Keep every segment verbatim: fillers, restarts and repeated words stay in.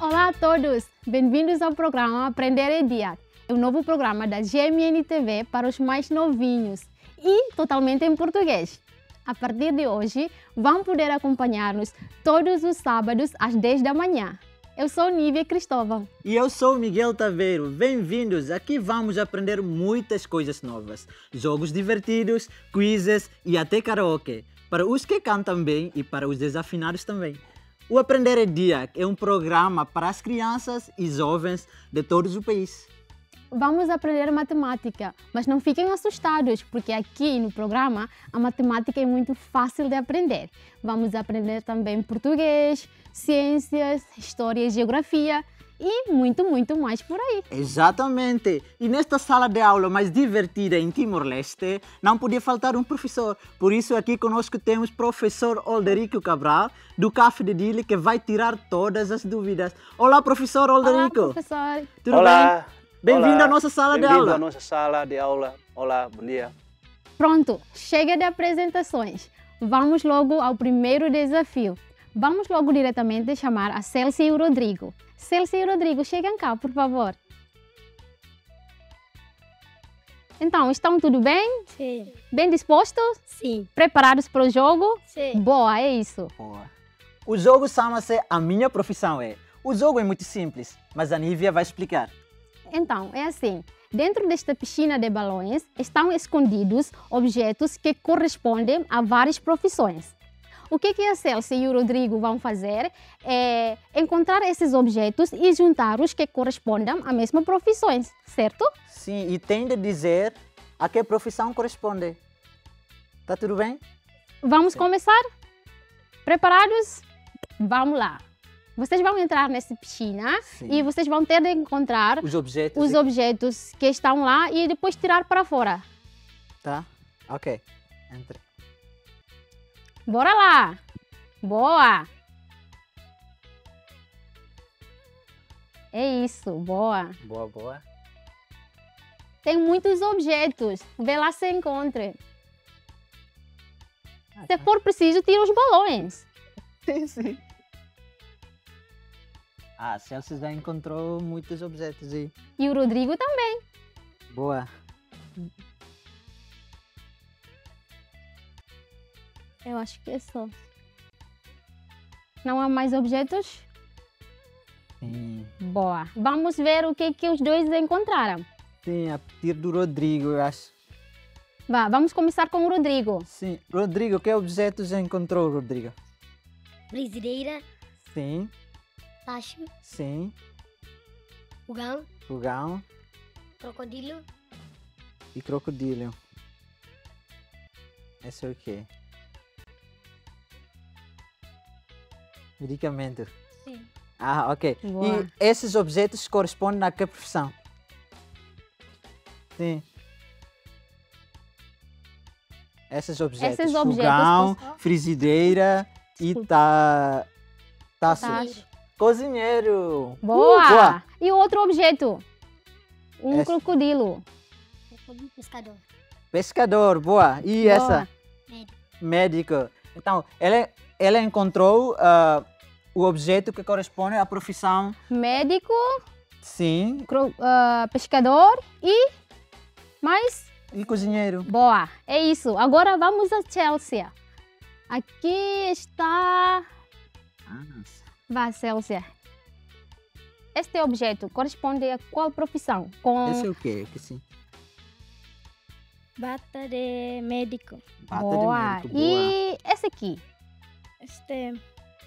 Olá a todos, bem-vindos ao programa Aprender é Dia, o novo programa da G M N T V para os mais novinhos e totalmente em português. A partir de hoje, vão poder acompanhar-nos todos os sábados às dez da manhã. Eu sou Nívia Cristóvão. E eu sou Miguel Taveiro. Bem-vindos! Aqui vamos aprender muitas coisas novas. Jogos divertidos, quizzes e até karaoke. Para os que cantam bem e para os desafinados também. O Aprender é Dia é um programa para as crianças e jovens de todo o país. Vamos aprender matemática, mas não fiquem assustados, porque aqui no programa a matemática é muito fácil de aprender. Vamos aprender também português, ciências, história e geografia e muito, muito mais por aí. Exatamente! E nesta sala de aula mais divertida em Timor-Leste, não podia faltar um professor. Por isso aqui conosco temos o professor Olderico Cabral, do C A F de Dili, que vai tirar todas as dúvidas. Olá, professor Olderico! Olá, professor! Tudo Olá! bem? Bem-vindo à nossa sala de aula. Bem-vindo à nossa sala de aula. Olá, bom dia. Pronto, chega de apresentações. Vamos logo ao primeiro desafio. Vamos logo diretamente chamar a Célcia e o Rodrigo. Célcia e o Rodrigo, cheguem cá, por favor. Então, estão tudo bem? Sim. Bem dispostos? Sim. Preparados para o jogo? Sim. Boa, é isso. Boa. O jogo chama-se A Minha Profissão É. O jogo é muito simples, mas a Nívia vai explicar. Então, é assim. Dentro desta piscina de balões estão escondidos objetos que correspondem a várias profissões. O que, que a Célcia e o Rodrigo vão fazer é encontrar esses objetos e juntar os que correspondem a mesma profissões, certo? Sim, e tem de dizer a que profissão corresponde. Tá tudo bem? Vamos Sim. começar? Preparados? Vamos lá. Vocês vão entrar nessa piscina Sim. e vocês vão ter de encontrar Os objetos. os e- objetos que estão lá e depois tirar para fora. Tá? Ok. Entre. Bora lá! Boa! É isso, boa. Boa, boa. Tem muitos objetos. Vê lá se encontra. Se for preciso, tira os balões. Sim, sim. Ah, a Celso já encontrou muitos objetos aí. E o Rodrigo também. Boa. Eu acho que é só. Não há mais objetos? Sim. Boa. Vamos ver o que, que os dois encontraram. Sim, a partir do Rodrigo, eu acho. Vá, vamos começar com o Rodrigo. Sim. Rodrigo, que objetos já encontrou, Rodrigo? Frigideira, Sim, tacho, sim. fogão, Fogão crocodilo, e crocodilo. Esse é o quê? Medicamento. sim. Ah, ok. Boa. E esses objetos correspondem a que profissão? Sim. Esses objetos. Esses objetos Fogão, cos- frigideira e Desculpa. ta... taço. Tacho. Cozinheiro. Boa! Uh, boa. E o outro objeto? Um Esse. crocodilo. Crocodilo, pescador, Pescador, boa. E Boa. essa? médico, Médico. Então, ela, ela encontrou ah, o objeto que corresponde à profissão. Médico, Sim. cro- ah, pescador e mais? E cozinheiro. Boa, é isso. Agora vamos a Chelsea. Aqui está... Ah, Vá, Chelsea. Este objeto corresponde a qual profissão? Com... esse é o quê? Que sim. bata de médico, Bata Boa. de médico. Boa. E esse aqui? este,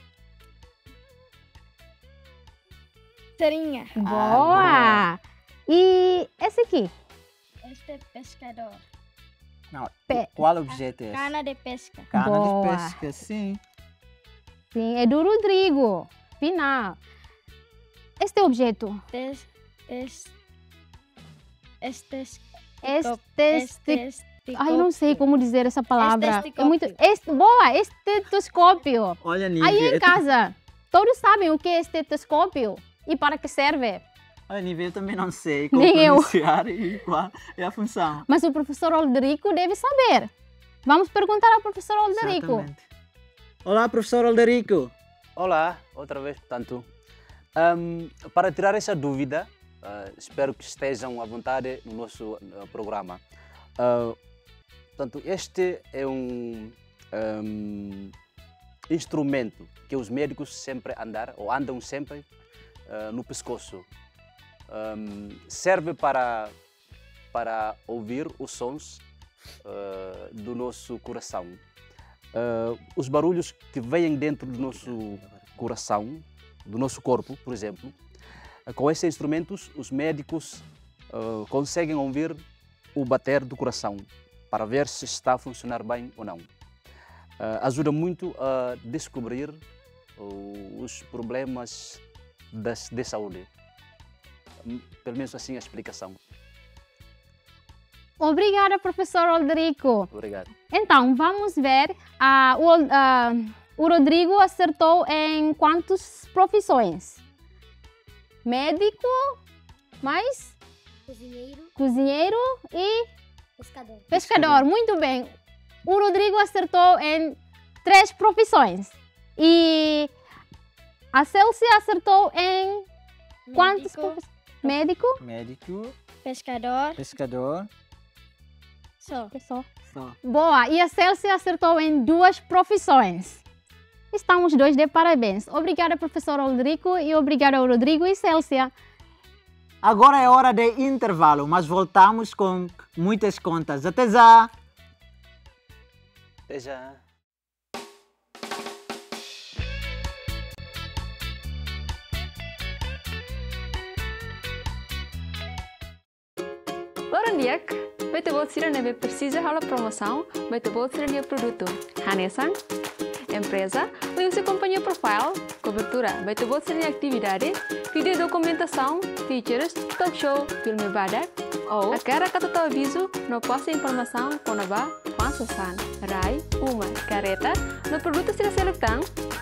serinha, Boa. E esse aqui? este pescador, Não, Pe- qual objeto é esse? cana de pesca, Cana Boa. de pesca, sim. Sim, é do Rodrigo. Final. Este objeto? tes, es, estes, Este... estes, Ai, eu não sei como dizer essa palavra. É Estetoscópio. muito... Este... Boa, estetoscópio. Olha, Nívia. Aí em casa, todos sabem o que é estetoscópio e para que serve. Olha, Nívia, eu também não sei como Nem eu. pronunciar e qual é a função. Mas o professor Alderico deve saber. Vamos perguntar ao professor Alderico. Exatamente. Olá, professor Alderico. Olá, outra vez, portanto. Um, para tirar essa dúvida, uh, espero que estejam à vontade no nosso uh, programa. Uh, portanto, este é um, um instrumento que os médicos sempre andam, ou andam sempre uh, no pescoço. Um, serve para, para ouvir os sons uh, do nosso coração. Uh, os barulhos que vêm dentro do nosso coração, do nosso corpo, por exemplo, uh, com esses instrumentos os médicos uh, conseguem ouvir o bater do coração para ver se está a funcionar bem ou não. Uh, ajuda muito a descobrir uh, os problemas das, de saúde. Pelo menos assim a explicação. Obrigada, professor Rodrigo. Obrigado. Então, vamos ver. Uh, o, uh, o Rodrigo acertou em quantas profissões? Médico, mais? Cozinheiro, Cozinheiro e pescador. pescador. Muito bem. O Rodrigo acertou em três profissões. E a Célcia acertou em quantas Médico, profissões? Médico. Médico, pescador, pescador, só. Pessoal. só. Boa, e a Célcia acertou em duas profissões. Estamos dois de parabéns. Obrigada, professor Rodrigo, e obrigada ao Rodrigo e Célcia. Agora é hora de intervalo, mas voltamos com muitas contas. Até já! Até já. Lorandiak, beter bolsira nebe precisa rola promoção, beter bolsira nebe produto. Hanesan, empresa, liu-se companhia profile, cobertura, beter bolsira nebe atividade, vídeo documentação, features, talk show, filme badak, ou a cara kata aviso, no posta informação, konaba, pansasan, rai, uma, careta, no produto será selectang.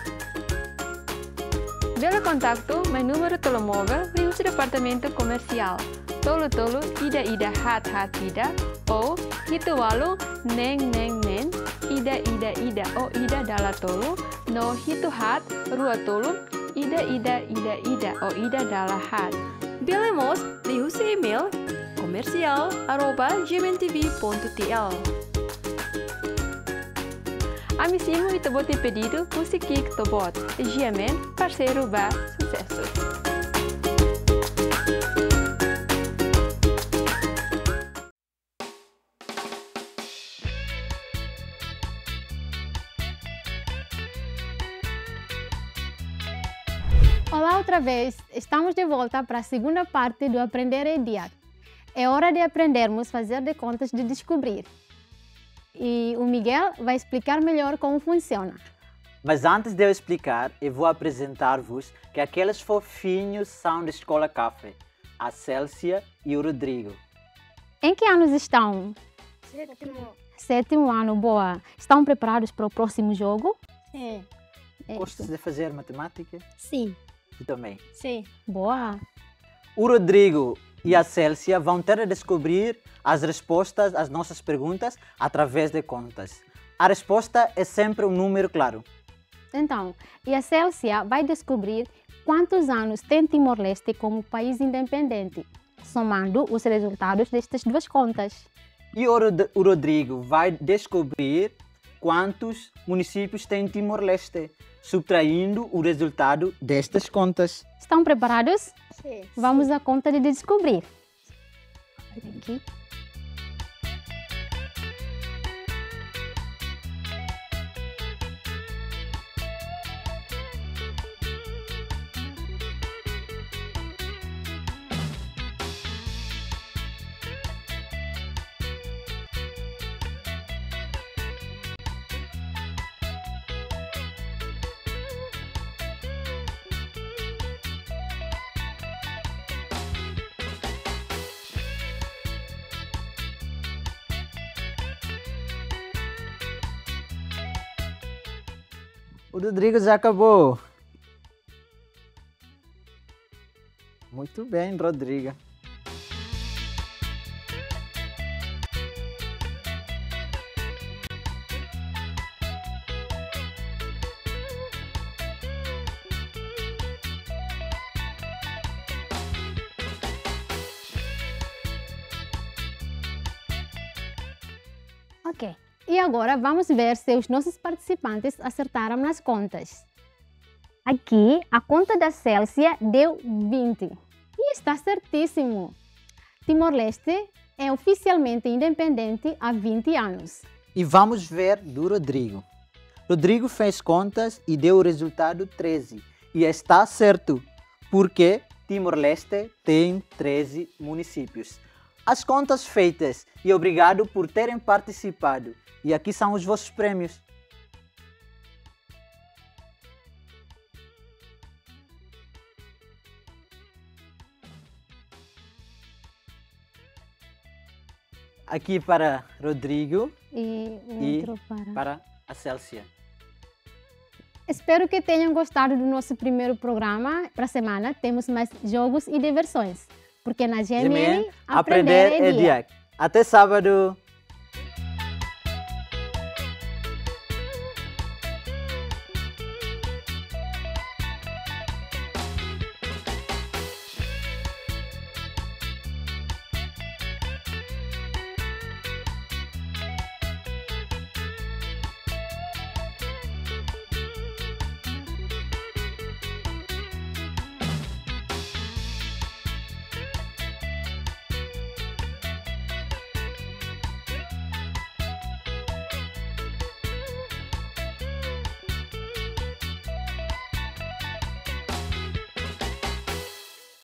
Bela contacto, meu número de telemóvel, liu-se departamento comercial. Tolo tolo ida ida hat hat ida o hitu walu neng neng nen ida ida ida o ida dala tolo no hitu hat rua tolo ida ida ida ida o ida dala hat. Bilemos lihu se email comercial arroba gmtv ponto tl. Amissimo e tabote pedido Pusikik Tobot, Giamen, parceiro ba sucesso. Olá outra vez, estamos de volta para a segunda parte do Aprender e Diar. É hora de aprendermos a fazer de contas de descobrir. E o Miguel vai explicar melhor como funciona. Mas antes de eu explicar, eu vou apresentar-vos que aqueles fofinhos são da Escola Café, a Célcia e o Rodrigo. Em que anos estão? Sétimo. Sétimo ano, boa. Estão preparados para o próximo jogo? É. É Gostas isso. de fazer matemática? Sim. Tu também. Sim. Boa. O Rodrigo e a Célcia vão ter de descobrir as respostas às nossas perguntas através de contas. A resposta é sempre um número claro. Então, e a Célcia vai descobrir quantos anos tem Timor-Leste como país independente, somando os resultados destas duas contas. E o Rod- o Rodrigo vai descobrir quantos municípios tem Timor-Leste, subtraindo o resultado destas contas. Estão preparados? Sim. Vamos à conta de descobrir. Aqui. O Rodrigo já acabou. Muito bem, Rodrigo. Ok. E agora vamos ver se os nossos participantes acertaram nas contas. Aqui, a conta da Célsia deu vinte. E está certíssimo. Timor-Leste é oficialmente independente há vinte anos. E vamos ver do Rodrigo. Rodrigo fez contas e deu o resultado treze. E está certo, porque Timor-Leste tem treze municípios. As contas feitas e obrigado por terem participado. E aqui são os vossos prêmios. Aqui para Rodrigo E o e outro para... para a Célsia. Espero que tenham gostado do nosso primeiro programa. Para a semana temos mais jogos e diversões. Porque na G M N, aprender é dia. Até sábado!